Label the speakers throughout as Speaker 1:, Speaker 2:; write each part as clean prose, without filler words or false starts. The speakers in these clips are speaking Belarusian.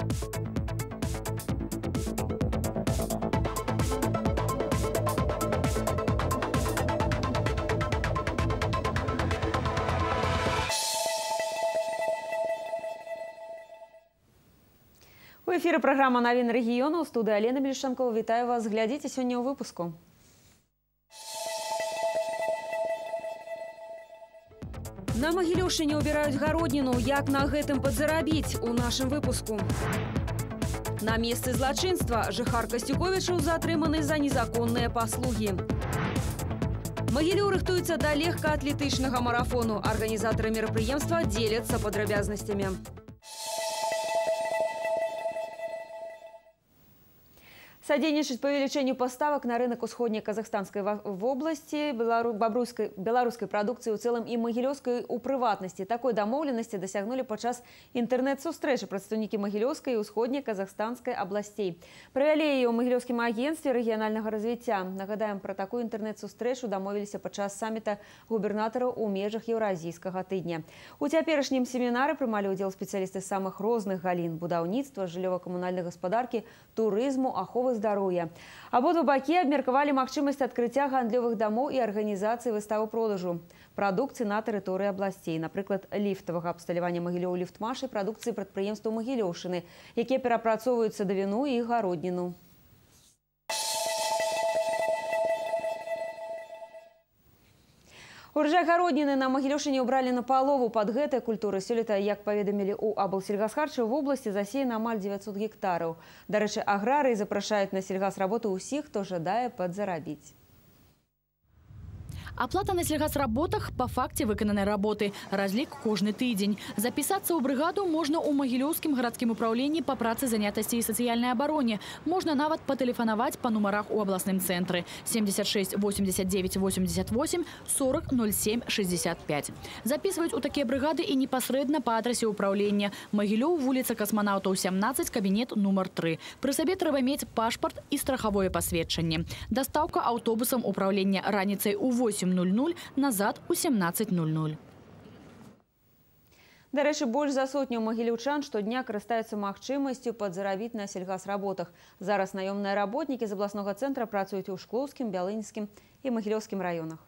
Speaker 1: У эфіры праграма «Навіны рэгіёну». У студыі Алена Мельшанкова. Вітаю вас. Глядзіце сёння ў выпуску. На Магілёўшчыне ўбіраюць гародніну. Як на гэтым падзарабіць у нашым выпуску? На месцы злачынства жыхар Касцюковічаў затрыманы за незаконныя паслугі. Магілёў рыхтуецца да легкаатлетычнага марафону. Арганізатары мерапрыемства дзеляцца падрабязнасцямі. Садзейнічаць павелічэнню паставак на рынок усходняй казахстанскай вобласці, беларускай прадукцыі ў цэлым і магілёўскай у прыватнасці. Такой дамоўленасці дасягнулі падчас інтэрнэт-сустрэчы прадстаўнікі магілёўскай і усходняй казахстанскай абласцей. Правялі яе ў магілёўскім агенцтве рэгіянальнага развіцця. Нагадаем, пра такую інтэрнэт-сустрэчу дамовіліся падчас саміта губернатараў у межах еўразійскага тыдня. У цяперашнім семінары прымалі ўдзел спецыялісты з самых розных галін: будаўніцтва, жыллёва-камунальнай гаспадаркі, турызму, аховы здароўя. Абодва бакі абмеркавалі магчымасць адкрыцця гандлёвых дамоў і арганізацыі выставы-продажу прадукцыі на тэрыторыі абласцей, напрыклад, ліфтавага абсталявання Магілёў ліфтмаш і прадукцыі прадпрыемстваў Магілёўшчыны, якія перапрацоўваюць садавіну і гародніну. Урожай гародніны на Магілёўшчыне ўбралі напалову. Пад гэтай культуры сёлета, як паведамілі ў аблсельгасхарчы, в вобласці засеяна амаль 900 гектараў. Дарэчы, аграрыі запрашаюць на сельгасработу ўсіх, хто жадае падзарабіць.
Speaker 2: Оплата на сельгасработах по факте выкананай работы. Разлік кожны тыдзень. Запісацца ў брыгаду можна ў Магілёўскім гарадскім управленні па працы, занятасці і сацыяльнай абароне. Можна нават патэлефанаваць па нумарах у абласным цэнтры 76 89 88 40 07 65. Записываюць у такія брыгады і непасрэдна па адрасе ўправлення. Магілёў, вуліца Касманаўтаў 17, кабінет нумар 3. Пры сабе трэба мець пашпарт і страхавое пасведчанне. Дастаўка аўтобусам управлення раніцай у 8:00, назад у 17:00.
Speaker 1: Дарэчы, больш за сотню магілёўчан штодня карыстаюцца магчымасцю падзарабіць на сельгасработах. Зараз наёмныя работнікі з абласнога цэнтра працуюць у Шклоўскім, Бялынскім і Магілёўскім раёнах.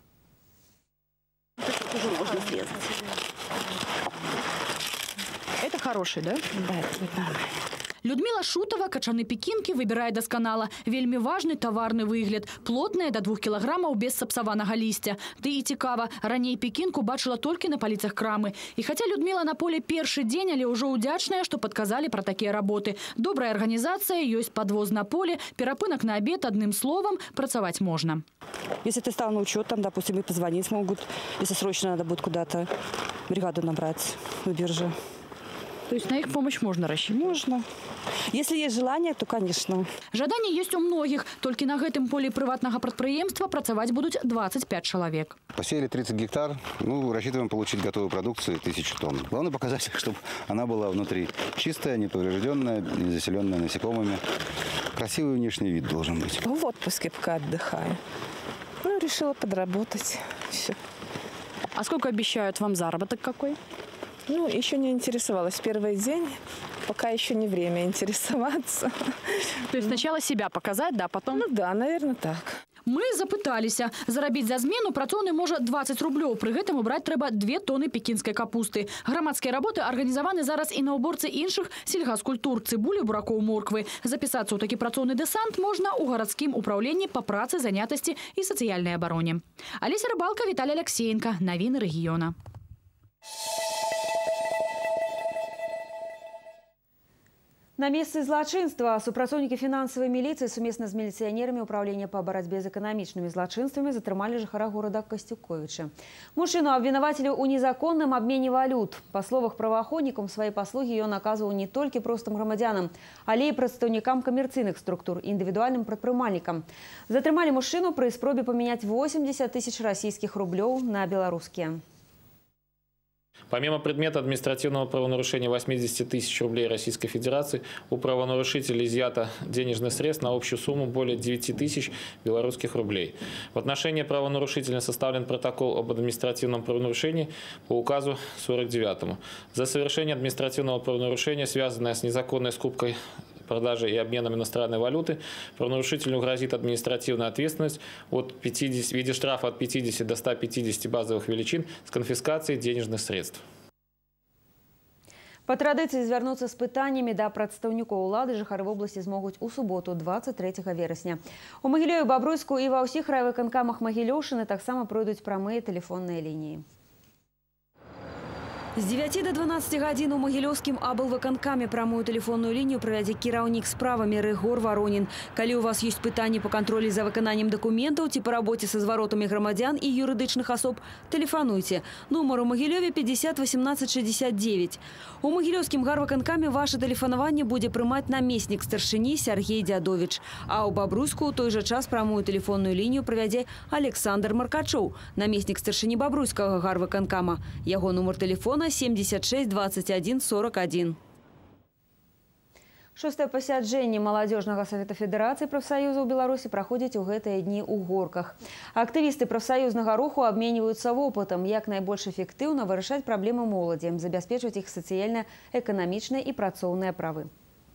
Speaker 2: Это хороший, да? Да, это Людмила Шутова качаны пекінкі выбірае дасканала. Вельмі важны таварны выгляд. Плотная до 2 кілаграмаў без сапсаванага лісця. Ды і цікава, раней пекінку бачыла толькі на паліцах крамы. І хаця Людмила на поле першы дзень, але ўжо ўдзячная, што падказалі пра такія работы. Добрая арганізацыя, ёсць падвоз на поле, перапынак на абед, адным словам, працаваць можна.
Speaker 3: Если ты стал на учет, там, допустим, и позвонить могут, если срочно надо будет куда-то бригаду набрать в бирже.
Speaker 2: То есть на их помощь можно рассчитывать?
Speaker 3: Можно. Если есть желание, то, конечно.
Speaker 2: Жаданне есть у многих. Только на гэтым поле прыватнага прадпрыемства працаваць будут 25 человек.
Speaker 4: Посеяли 30 гектар. Рассчитываем получить готовую продукцию 1000 тонн. Главный показатель, чтобы она была внутри чистая, неповрежденная, не заселенная насекомыми. Красивый внешний вид должен быть.
Speaker 5: В отпуске пока отдыхаю. Решила подработать. Все.
Speaker 2: А сколько обещают вам заработок какой?
Speaker 5: Еще не интересовалась. Первый день, пока еще не время интересоваться.
Speaker 2: То есть сначала себя показать, да, потом?
Speaker 5: Да, наверное, так.
Speaker 2: Мы запыталіся. Зарабіць за змену працоўны можа 20 рублёў. Пры гэтым убраць трэба 2 тоны пекінскай капусты. Грамадскія работы арганізаваны зараз і на ўборцы іншых сельгаскультур, цыбулі, буракоў, морквы. Запісацца ў такі працоўны дэсант можна ў гарадскім управленні па працы, занятасці і сацыяльнай абароне. Алеся Рыбалка, Віталій Алексеенко. Навіны рэгіёна.
Speaker 1: На месцы злачынства супрацоўнікі фінансавай міліцыі сумесна з міліцыянерамі ўправлення па барацьбе з эканамічнымі злачынствамі затрымалі жыхара горада Касцюковіча. Мужчыну абвінавацілі ў незаконным абмене валют. Па словах праваахоўнікаў, свае паслугі ён аказваў не толькі простым грамадзянам, але і прадстаўнікам камерцыйных структур, індывідуальным прадпрымальнікам. Затрымалі мужчыну пры спробе памяняць 80 000 расійскіх рублёў на беларускія.
Speaker 6: Помимо предмета административного правонарушения 80 тысяч рублей Российской Федерации, у правонарушителей изъято денежных средств на общую сумму более 9 тысяч белорусских рублей. В отношении правонарушителя составлен протокол об административном правонарушении по указу 49-му. За совершение административного правонарушения, связанное с незаконной скупкой, продажей и обменом иностранной валюты, правонарушителю грозит административная ответственность в виде штрафа от 50 до 150 базовых величин с конфискацией денежных средств.
Speaker 1: По традыцыі звярнуцца з пытаннямі да прадстаўнікоў улады жыхары вобласці змогуць у суботу 23 верасня. У Магілёве, Бабруйску і ва ўсіх райвыканкамах Магілёўшчыны таксама пройдуць прамыя тэлефонныя лініі. З 9 до 12 гадзін у Магілёўскім аблвыканкаме прамую тэлефонную лінію правядзе кіраўнік справамі Рыгор Воронін. Калі у вас ёсць пытанні па кантролі за выкананнем дакументаў ці па рабоце са зваротамі грамадзян і юрыдычных асоб, тэлефануйце. Нумар у Магілёве 50 18 69. У Магілёўскім гарвыканкаме ваше тэлефанаванне будзе прымаць намеснік старшыні Сергей Дзядовіч. А ў Бабруйску ў той жа час прамую тэлефонную лінію правядзе Александр Маркачоў, намеснік старшыні Бабруйскага гарвыканкама. Яго нумар тэлефона 76 21 41. Шостае пасяджэнне Маладзёжнага савета Федэрацыі прафсаюзаў Беларусі праходзіць у гэтыя дні ў Горках. Актывісты прафсаюзнага руху абменьваюцца вопытам, як найбольш эфектыўна вырашаць праблемы моладзі, забяспечваць іх сацыяльна-эканамічныя і працоўныя правы.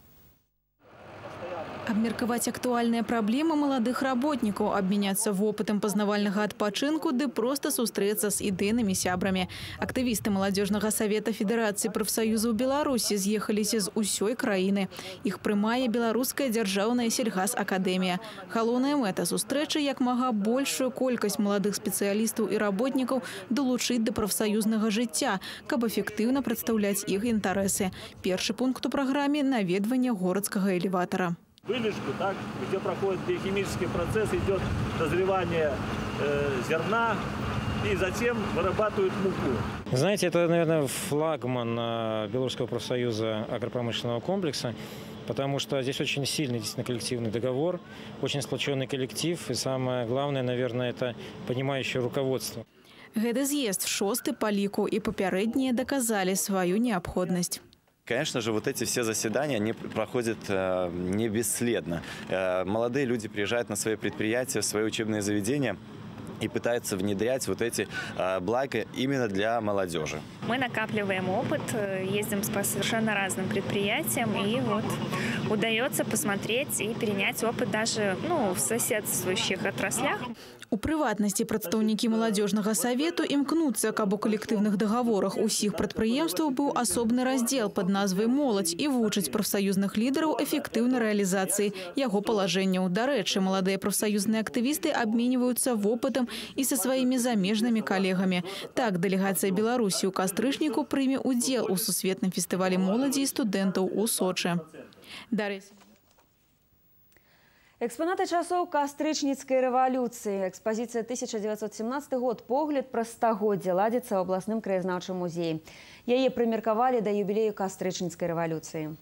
Speaker 7: Абмеркаваць актуальныя праблемы маладых работнікаў, абмяняцца вопытам пазнавальнага адпачынку ды проста сустрэцца з ідэйнымі сябрамі. Актывісты Маладзёжнага савета Федэрацыі прафсаюзаў Беларусі з'ехаліся з усёй краіны. Іх прымае Беларуская дзяржаўная сельгасакадэмія. Галоўная мэта сустрэчы як мага большую колькасць маладых спецыялістаў і работнікаў далучыць да прафсаюзнага жыцця, каб эфектыўна прадстаўляць іх інтарэсы. Першы пункт у праграме – наведванне горадскага элеватара.
Speaker 8: Вылежку, так, где проходит биохимический процесс, идет дозревание зерна и затем вырабатывают муку.
Speaker 9: Знаете, это, наверное, флагман Белорусского профсоюза агропромышленного комплекса, потому что здесь очень сильный действительно коллективный договор, очень сплоченный коллектив и самое главное, наверное, это понимающее руководство.
Speaker 7: Гэты з'езд шосты па ліку і папярэднія доказали свою необходимость.
Speaker 10: Конечно же, вот эти все заседания, они проходят не бесследно. Молодые люди приезжают на свои предприятия, в свои учебные заведения и пытаются внедрять вот эти блага именно для молодежи.
Speaker 11: Мы накапливаем опыт, ездим по совершенно разным предприятиям, и вот удается посмотреть и перенять опыт даже в соседствующих отраслях.
Speaker 7: У прыватнасці прадстаўнікі Маладзёжнага савету імкнуцца, каб у калектыўных дагаворах усіх прадпрыемстваў быў асобны раздзел пад назвай «Моладзь» і вучыць прафсаюзных лідараў эфектыўнай рэалізацыі яго палажэнняў. Дарэчы, маладыя прафсаюзныя актывісты абменьваюцца вопытам і са сваімі замежнымі калегамі. Так, дэлегацыя Беларусі ў кастрычніку прыме ўдзел у сусветным фестывалі моладзі і студэнтаў у Сочы. Дарэчы.
Speaker 1: Экспонаты часоў кастрычніцкай рэвалюцыі. Экспазіцыя 1917 год «Погляд праз стагоддзе» ладзіцца ў абласным краязнаўчым музеі. Яе прымеркавалі да юбілею кастрычніцкай рэвалюцыі.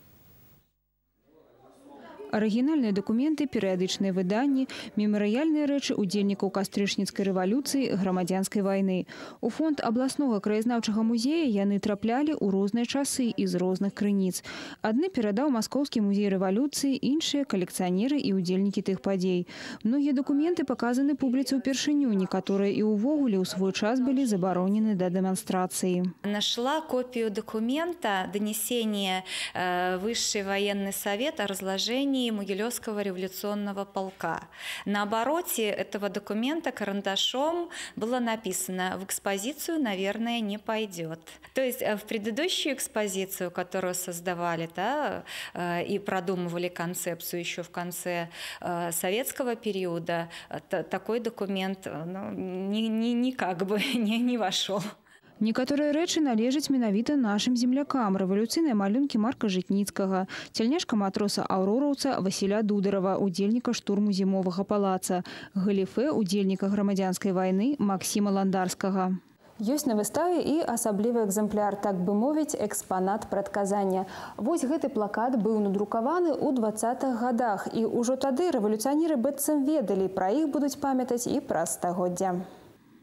Speaker 12: Арыгінальныя дакументы, перыядычныя выданні, мемарыяльныя рэчы удзельнікаў кастрычніцкай рэвалюцыі, грамадзянскай вайны. У фонд абласнога краязнаўчага музея яны траплялі ў розныя часы і з розных крыніц. Адны перадаў Маскоўскі музей рэвалюцыі, іншыя калекцыянеры і удзельнікі тых падзей. Многія дакументы паказаны публіцы ўпершыню, некаторыя і ўвогуле ў свой час былі забаронены да дэманстрацыі.
Speaker 13: Нашла копию документа «Донесение Высший военный совет о разложении Могилевского революционного полка». На обороте этого документа карандашом было написано: в экспозицию, наверное, не пойдет. То есть в предыдущую экспозицию, которую создавали, и продумывали концепцию еще в конце советского периода, такой документ никак бы не вошел.
Speaker 12: Некаторыя рэчы належаць менавіта нашым землякам. Рэвалюцыйныя малюнкі Марка Жытніцкага, цяльняшка матроса аўрораўца Васіля Дударава, удзельніка штурму зімовага палаца, галіфэ удзельніка грамадзянскай вайны Максіма Ландарскага.
Speaker 14: Ёсць на выставе і асаблівы экземпляр, так бы мовіць, экспанат прадказання. Вось гэты плакат быў надрукаваны ў 20-х гадах, і ўжо тады рэвалюцыянеры быццам ведалі, пра іх будуць памятаць і праз стагоддзя.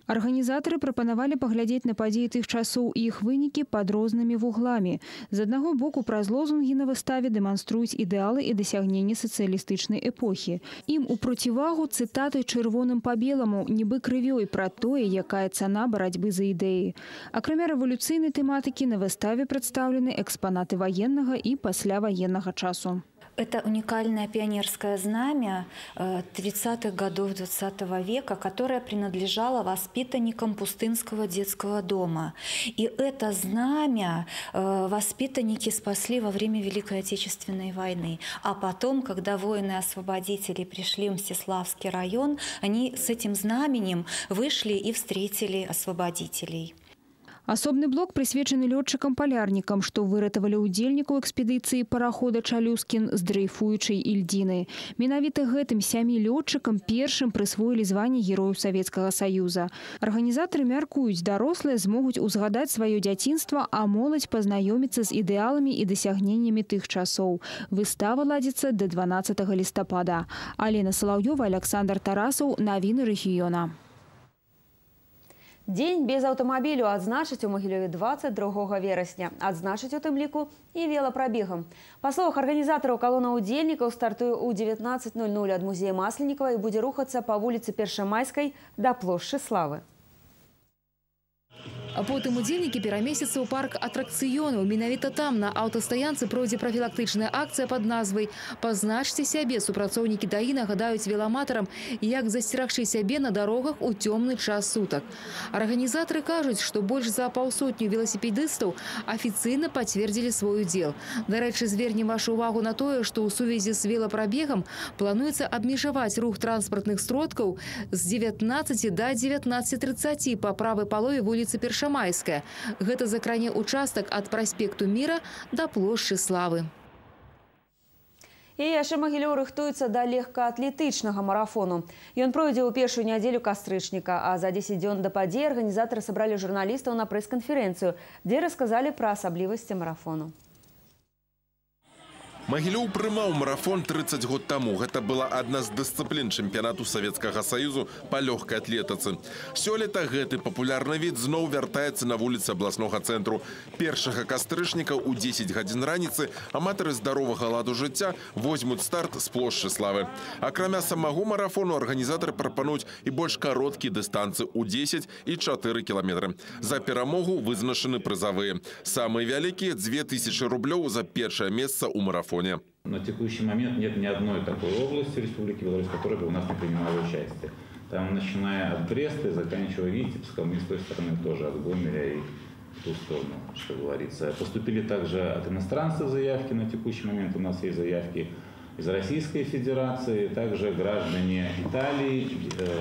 Speaker 12: Арганізатары прапанавалі паглядзець на падзеі тых часоў і іх вынікі пад рознымі вугламі. З аднаго боку, праз лозунгі на выставе дэманструюць ідэалы і дасягненні сацыялістычнай эпохі. Ім у процівагу цытаты чырвоным па беламу, нібы крывёй пра тое, якая цана барацьбы за ідэі. Акрамя рэвалюцыйнай тэматыкі на выставе прадстаўлены экспанаты ваеннага і пасляваеннага часу.
Speaker 13: Это уникальное пионерское знамя 30-х годов 20 века, которое принадлежало воспитанникам Пустынского детского дома. И это знамя воспитанники спасли во время Великой Отечественной войны. А потом, когда воины-освободители пришли в Мстиславский район, они с этим знаменем вышли и встретили освободителей.
Speaker 12: Асобны блок прысвечаны лётчыкам-палярнікам, што выратавалі ўдзельнікаў экспедыцыі парахода «Чалюскін» з дрейфуючай Ільдзіны. Менавіта гэтым 7 лётчыкам першым прысвоілі званне Герояў Савецкага Саюза. Арганізатары мяркуюць, дарослыя змогуць узгадаць сваё дзяцінства, а моладзь пазнаёміцца з ідэаламі і дасягненнямі тых часоў. Выстава ладзіцца да 12 лістапада. Алена Салаўёва, Александр Тарасаў. Навіны рэгіёна.
Speaker 1: Дзень без аўтамабілю адзначаць у Магілёве 22 верасня. Адзначаць у тым ліку і велапрабегам. Па словах арганізатараў, калона ўдзельнікаў стартуе ў 19:00 ад музея Масленікава і будзе рухацца па вуліцы Першамайскай да плошчы Славы.
Speaker 15: А потым удзельнікі перамесцяцца ў парк атракцыёнаў. Менавіта там на аўтастаянцы пройдзе прафілактычная акцыя пад назвай «Пазначце сябе». Супрацоўнікі ДАІ нагадаюць веламатарам, як засцерагчы сябе на дарогах у цёмны час сутак. Арганізатары кажуць, што больш за паўсотню веласіпедыстаў афіцыйна пацвердзілі свой удзел. Дарэчы, звернем вашу увагу на тое, што ў сувязі з велапрабегам плануецца абмежаваць рух транспартных сродкаў з 19 да 19:30 па правай палове вуліцы Першамайская. Гэта закране участак ад праспекту Міра да плошчы Славы.
Speaker 1: І яшчэ Магілёў рыхтуецца да легкаатлетычнага марафону. Ён пройдзе ў першую нядзелю кастрычніка, а за 10 дзён да падзеі арганізатары сабралі журналістаў на прэс-канферэнцыю, дзе расказалі пра асаблівасці марафону.
Speaker 16: Магілёў прымаў марафон 30 год таму. Гэта была адна з дысцыплін чэмпіянату Савецкага Саюзу па лёгкай атлетыцы. Сёлета гэты папулярны від зноў вяртаецца на вуліцы абласнога цэнтру. 1 кастрычніка ў 10 гадзін раніцы аматары здаровага ладу жыцця возьмуць старт з плошчы Славы. Акрамя самого марафону арганізатары прапануюць і больш кароткія дыстанцыі ў 10 і 4 кіламетры. За перамогу вызначаны прызавыя. Самыя вялікія – 2000 рублёў за першае месца ў марафоне.
Speaker 17: На текущий момент нет ни одной такой области Республики Беларусь, которая бы у нас не принимала участие. Там, начиная от Бреста и заканчивая Витебском, и с той стороны тоже от Гомеля и в ту сторону, что говорится. Поступили также от иностранцев заявки. На текущий момент у нас есть заявки из Российской Федерации, также граждане Италии,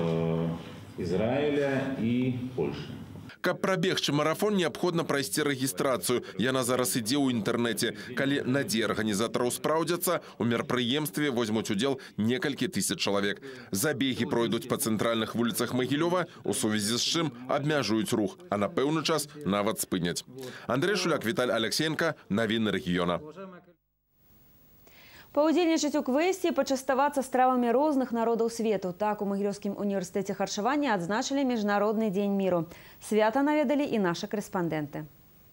Speaker 17: Израиля и Польши.
Speaker 16: Каб прабегчы марафон, неабходна прайсці рэгістрацыю. Яна зараз ідзе ў інтэрнэце. Калі надзеі арганізатараў спраўдзяцца, у мерапрыемстве возьмуць удзел некалькі тысяч чалавек. Забегі пройдуць па цэнтральных вуліцах Магілёва, у сувязі з чым абмяжуюць рух, а на пэўны час нават спыняць. Андрей Шуляк, Віталь Алексеенко, Навіны рэгіёна.
Speaker 1: Паўдзельнічаць у квесце і пачаставацца стравамі розных народаў свету. Так у Магілёўскім універсітэце харчавання адзначылі Міжнародны дзень міру. Свята наведалі і нашы корэспандэнты.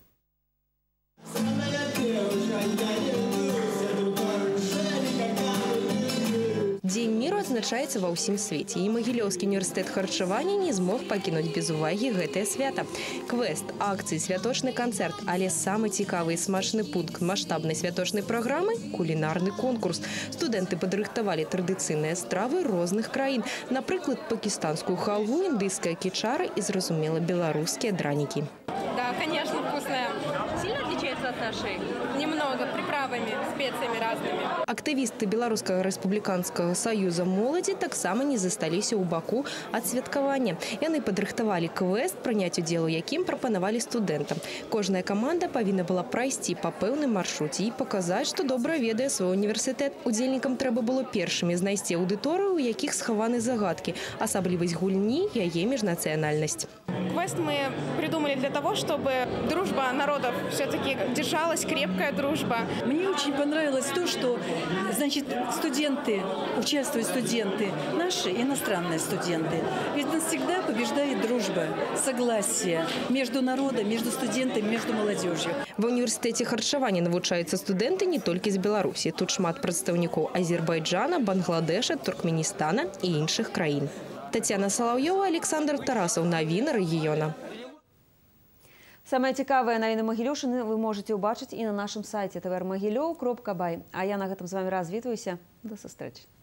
Speaker 18: Дзень міру адзначаецца ва ўсім свеце, і Магілёўскі універсітэт харчавання не змог пакінуць без увагі гэтае свята. Квест, акцыі, святочны канцэрт, але самы цікавы і смачны пункт маштабнай святочнай праграмы – кулінарны конкурс. Студэнты падрыхтавалі традыцыйныя стравы розных краін, напрыклад, пакістанскую халву, індыйская кічара і, зразумела, беларускія дранікі.
Speaker 19: Да, конечно, вкусная. Сильно отличается от нашей? Немного, приправами, специями разными.
Speaker 18: Актывісты Беларускага рэспубліканскага саюза моладзі таксама не засталіся ў баку ад святкавання. Яны падрыхтавалі квест, прыняць удзел у якім прапанавалі студэнтам. Кожная каманда павінна была прайсці па пэўным маршруце і паказаць, што добра ведае свой універсітэт. Удзельнікам трэба было першымі знайсці аўдыторыю, у якіх схаваны загадкі, асаблівасць гульні, яе міжнацыянальнасць.
Speaker 19: квест мы придумали для того, чтобы дружба народов все-таки держалась, крепкая дружба.
Speaker 20: Мне очень понравилось то, что, значит, участвуют студенты, наши иностранные студенты. Ведь навсегда побеждает дружба, согласие между народом, между студентами, между молодежью.
Speaker 18: В універсітэце харчавання навучаюцца студэнты не толькі з Беларусі. Тут шмат прадстаўнікоў Азербайджана, Бангладеша, Туркменістана і іншых краін. Тетяна Соловьева, Александр Тарасов. Новины региона.
Speaker 1: Самые цікавыя навіны Магілёўшчыны вы можете убачыць і на нашым сайце tvrmogilёў.by. А я на гэтым з вами развітваюся. До сустрэчы.